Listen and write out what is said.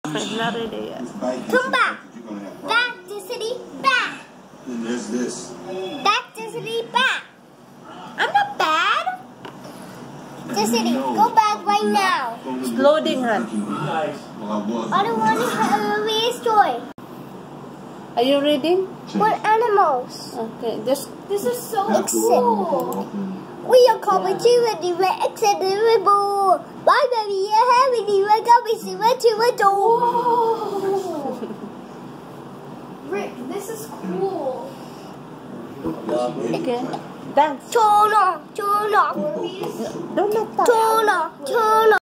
I'm not ready yet. Come back. Back to city. Back. And there's this. Back to city. Back. I'm not bad. To city. Go back right now. It's loading, hon. I don't want to have a real story. Are you reading? What animals? Okay, just This is so cool. We are coming to the incredible. Why baby, you're having the coming to a door. Rick, this is cool. okay. Dance. Turn on, turn on, Don't let that. turn on, turn on.